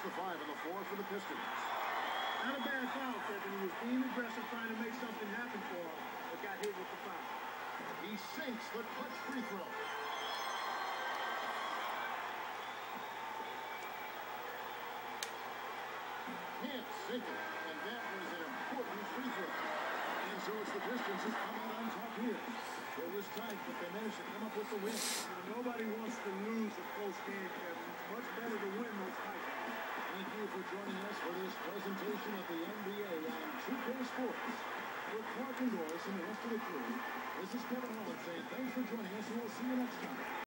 the 5 and the 4 for the Pistons. Not a bad foul, Kevin. He was being aggressive, trying to make something happen for him, but got hit with the foul. He sinks the clutch free throw. Can't sink it, and that was an important free throw. And so it's the Pistons who come out on top here. It was tight, but they managed to come up with the win. Nobody wants to lose a close game, Kevin. It's much better to win those tight games. Thank you for joining us for this presentation of the NBA on 2K Sports. For Clark and Norris and the rest of the crew, this is Kevin Holland saying thanks for joining us, and we'll see you next time.